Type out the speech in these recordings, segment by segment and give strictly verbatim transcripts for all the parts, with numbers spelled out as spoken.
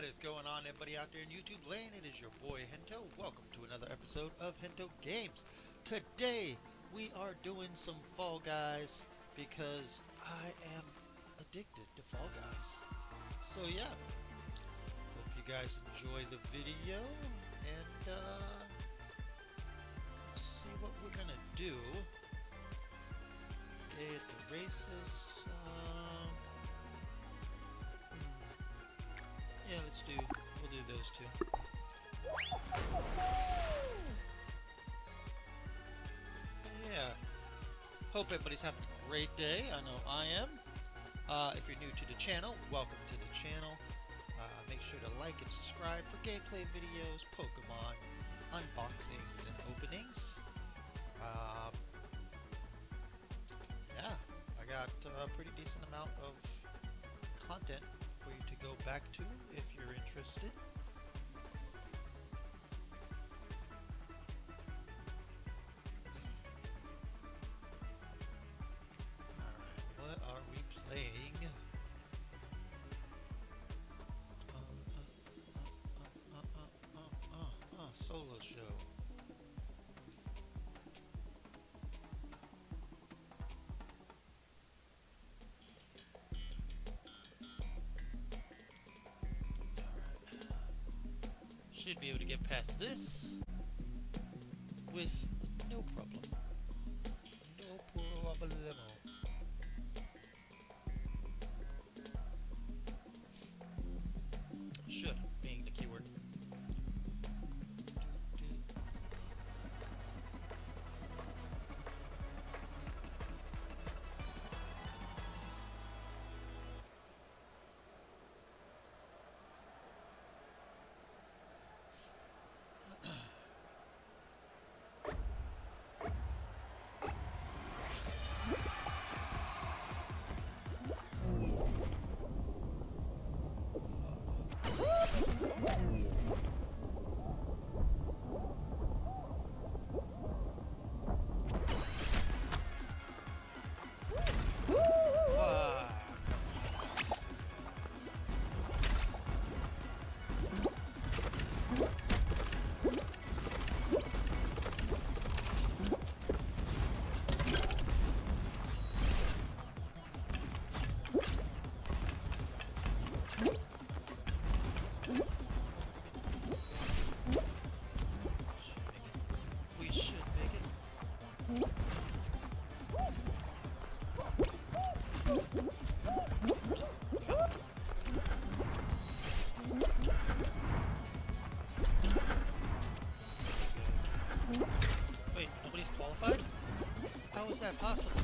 What is going on, everybody out there in YouTube land? It is your boy Hento. Welcome to another episode of Hento Games. Today we are doing some Fall Guys because I am addicted to Fall Guys. So yeah, hope you guys enjoy the video and uh, let's see what we're gonna do. Okay, erase this. Um, Yeah, let's do, we'll do those two. Yeah. Hope everybody's having a great day. I know I am. Uh, if you're new to the channel, welcome to the channel. Uh, make sure to like and subscribe for gameplay videos, Pokemon, unboxings, and openings. Um, yeah, I got a pretty decent amount of content for you to go back to if you're interested. Alright, what are we playing? Uh, uh, uh, uh, uh, uh, uh, solo show. Should be able to get past this with no problem. No problemo. Should being the keyword. Wait, nobody's qualified? How is that possible?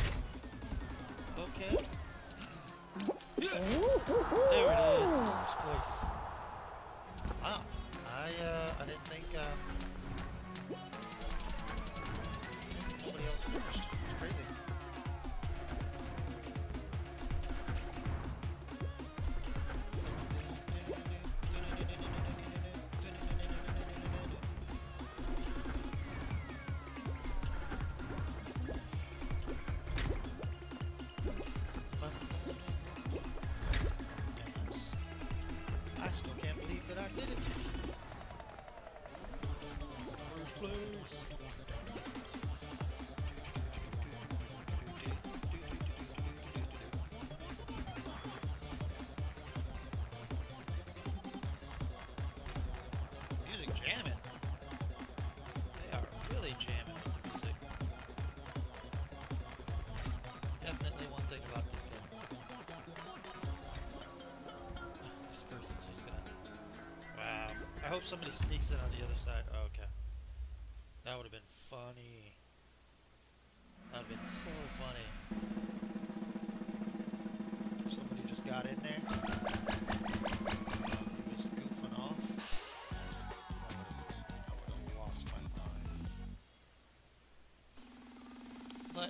Okay. Yeah. There it is, first place. Wow. I uh I didn't think uh I didn't think nobody else finished. It's crazy. I still can't believe that I did it. First place. Music jamming. They are really jamming with the music. Definitely one thing about this game. This person's just gonna... Wow. I hope somebody sneaks in on the other side. Oh, okay. That would have been funny. That would have been so funny. If somebody just got in there. He was goofing off. I would have lost my mind. But...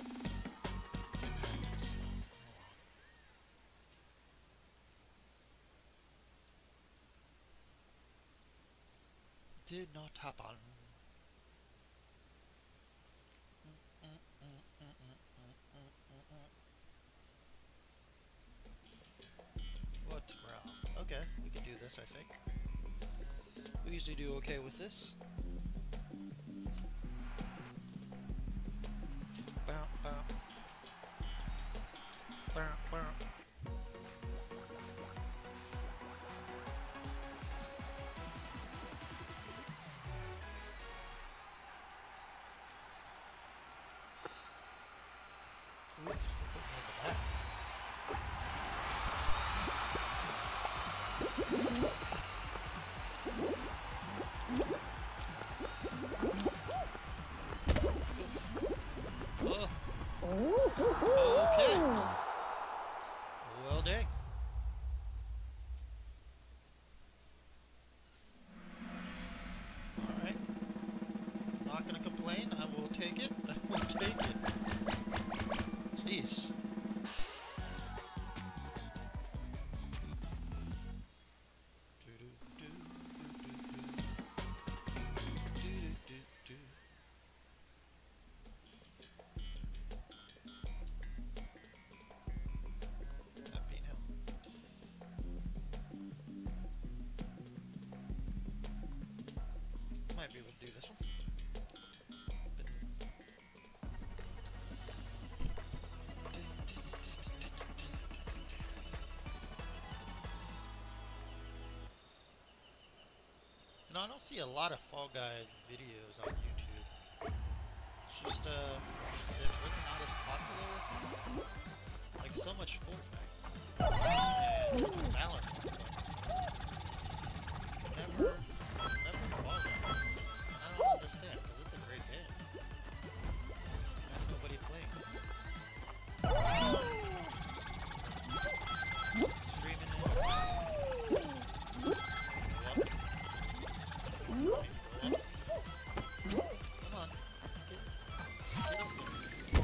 did not happen. What round? Okay, we can do this, I think. We usually do okay with this. Bow, bow. Bow, bow. Oof, they put me into that. Oof. Oh. Okay. Well, dang. Alright. Not gonna complain. I will take it. I will take it. Jeez. Might be able to do this one. You know, I don't see a lot of Fall Guys videos on YouTube. It's just, uh, is it really not as popular? Like, so much Fortnite. And Valorant. Never, never Fall Guys. And I don't understand, because it's a great game. There's nobody playing this. Streaming it. Come on. Get, get up there.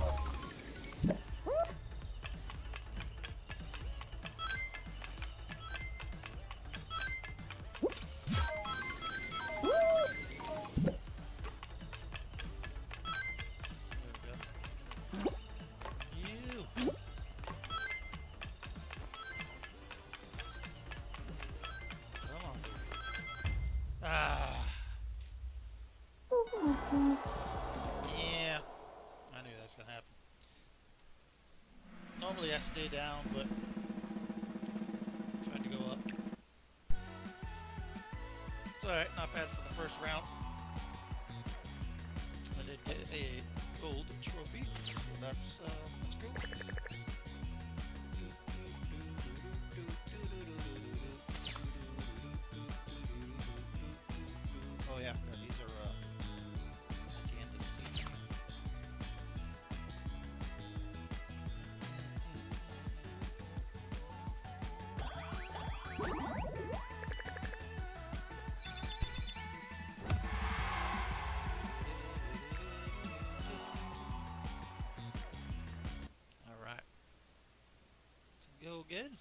Yeah, I knew that was gonna happen. Normally I stay down, but tried to go up. It's alright, not bad for the first round. I did get a gold trophy, so that's uh, that's cool. Oh yeah, these are uh, at the end of the season. Alright. Let's go again.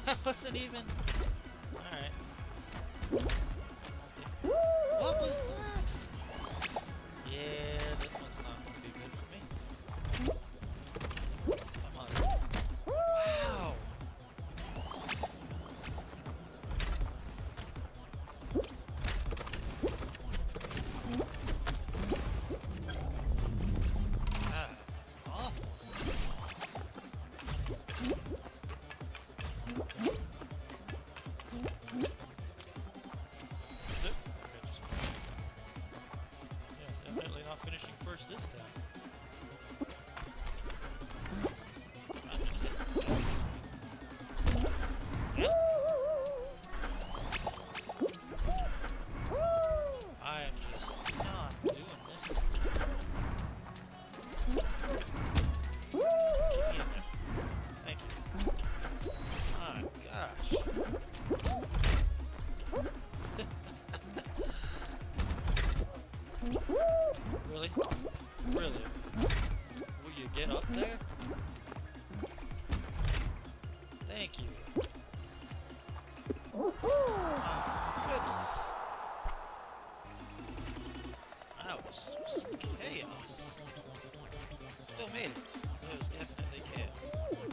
I wasn't even. Alright. What was that? Yeah, this one's not going to be good for me. Some other. Wow! Ah, that's awful. Yeah, definitely not finishing first this time. I'm just yeah. I am just not doing this. Keep me in there. Thank you. My gosh. Really? Really? Will you get up there? Thank you. Oh, goodness. That was just chaos. Still made it. It was definitely chaos.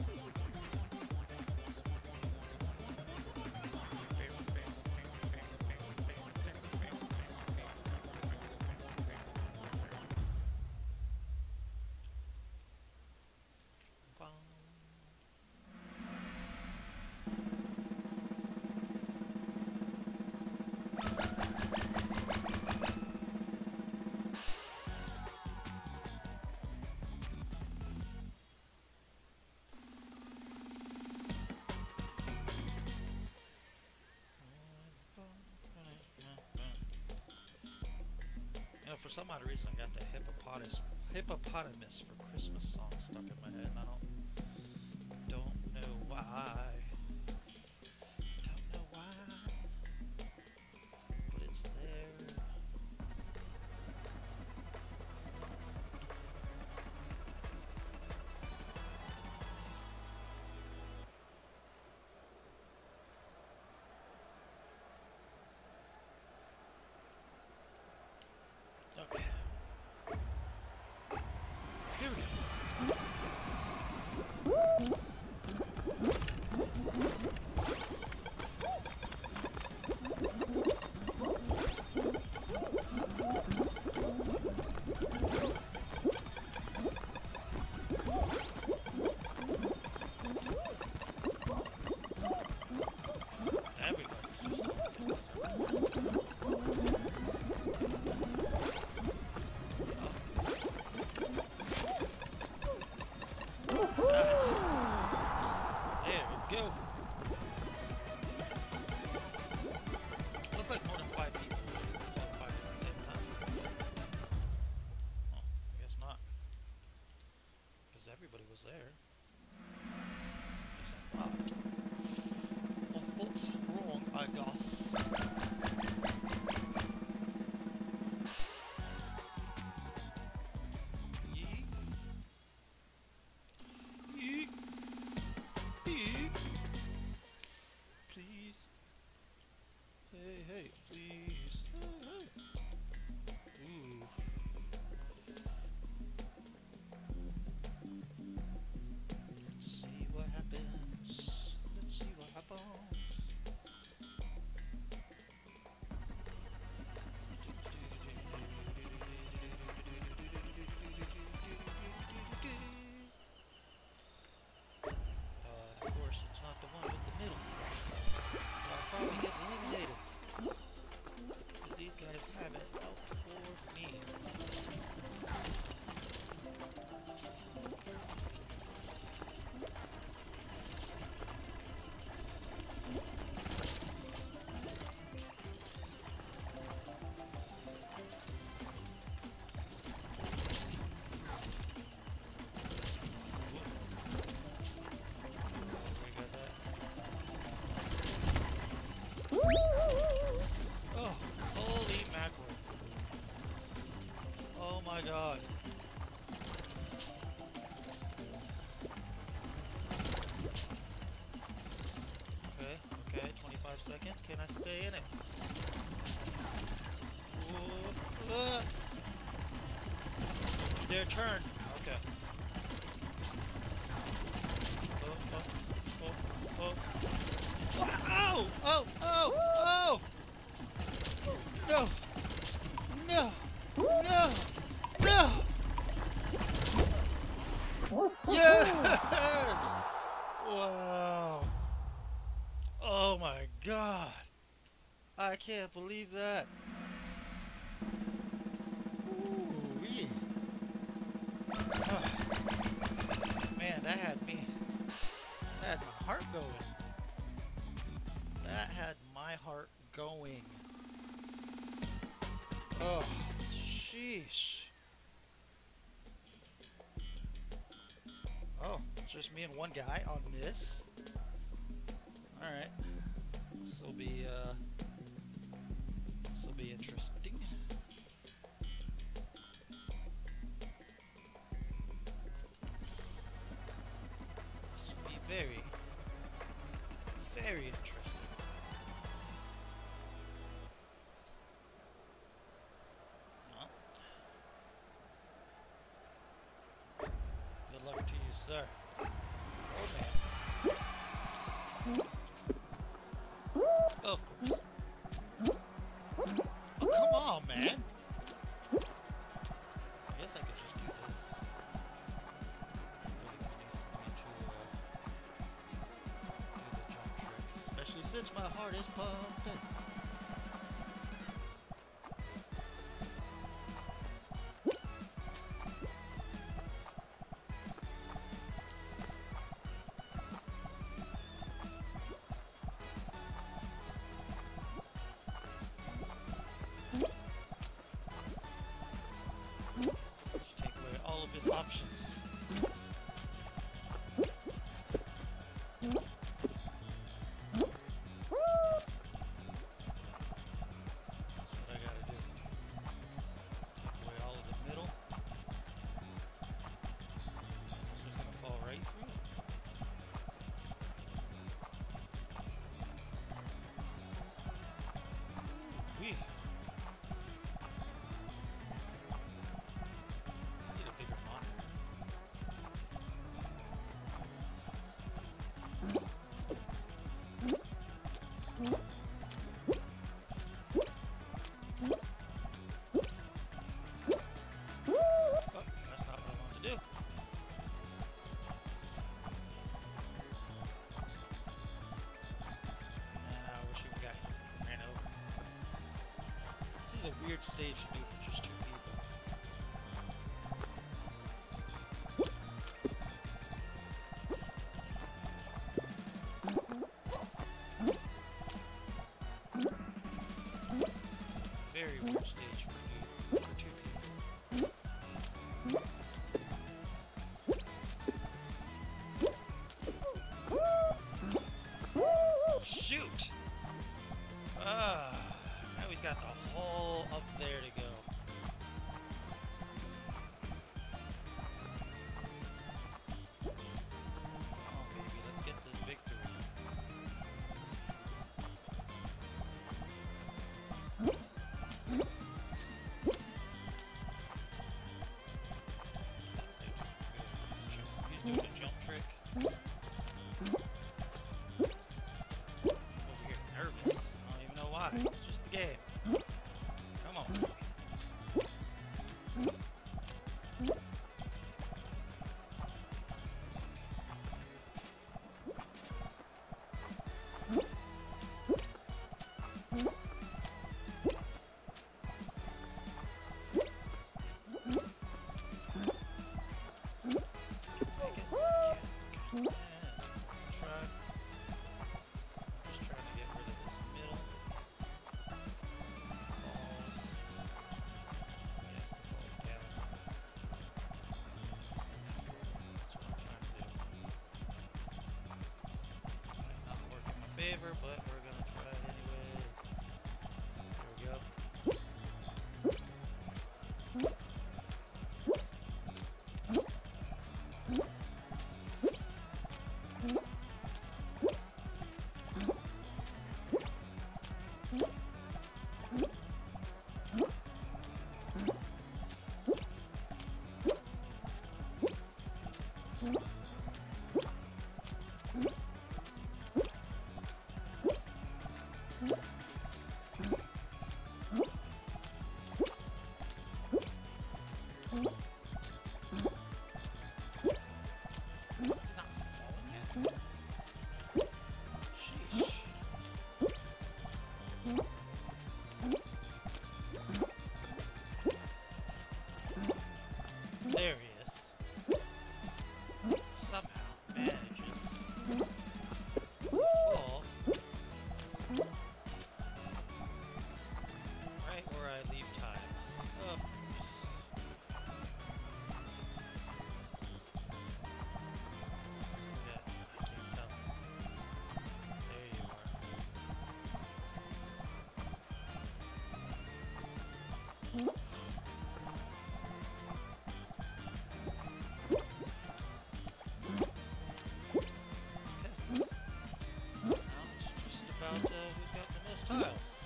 You know, for some odd reason, I got the hippopotamus hippopotamus for Christmas song stuck in my head, and I don't don't know why. Don't know why, but it's there. Okay. Here we go. Everybody's just looking at this. There we go. Looked like more than five people qualified at the same time. Oh, I guess not. Because everybody was there. Yes, I thought. My thoughts wrong, I guess. Yeet. Yeet. Yeet. seconds. Can I stay in it? Ooh, uh. Their turn. Okay. Oh, oh, oh, oh. Oh, oh, oh, oh. No. No. No. No. Yes! Wow. Oh my God. I can't believe that. Ooh-wee. Ah. Man, that had me. That had my heart going. That had my heart going. Oh, sheesh. Oh, just me and one guy on this. Alright. This'll be, uh... this'll be interesting. This will be very, very interesting. Oh. Good luck to you, sir. Oh, man. Of course. Oh, come on, man. I guess I could just do this. Really gonna need for me to uh, do the jump trick, especially since my heart is pumping. Just take away all of his options. That's what I gotta do. Take away all of the middle. It's just gonna fall right through. Wee. Need a bigger monitor. Oh, that's not what I wanted to do. And I wish we got ran over. This is a weird stage to do for just two people. It's a very weird stage for, you, for two people. Shoot! Ah, now he's got the hole up there to go. Come on, baby, let's get this victory. He's doing a jump trick. Over here, nervous. I don't even know why. It's just the game. Come on, baby. Make it. Yeah, let's try. Just trying to get rid of this middle. Balls. Yes, the ball down. Excellent. That's what I'm trying to do. Might not work in my favor, but we're gonna try it anyway. There we go. tiles.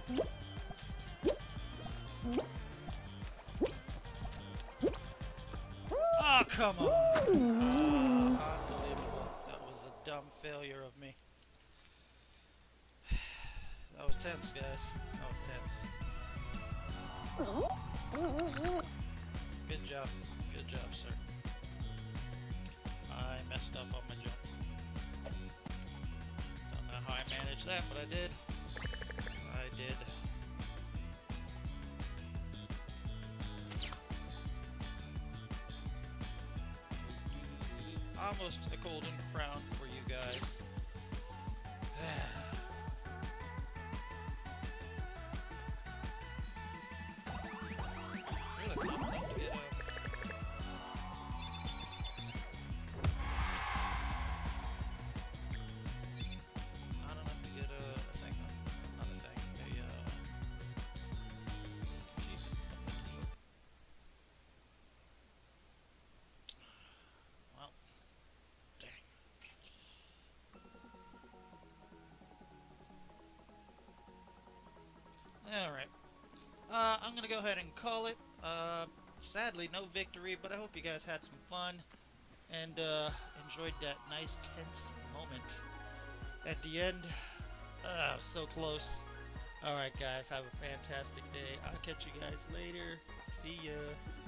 Oh, come on! Oh, unbelievable. That was a dumb failure of me. That was tense, guys. That was tense. Good job. Good job, sir. I messed up on my jump. Don't know how I managed that, but I did. I did. Almost a golden crown for you guys. Really not enough to get, um, not enough to get a, a thing, not a thing, a uh, achievement. Well, dang. Alright. Uh, I'm gonna go ahead and call it. Uh, sadly, no victory, but I hope you guys had some fun and uh, enjoyed that nice tense moment at the end. Uh, so close. Alright, guys, have a fantastic day. I'll catch you guys later. See ya.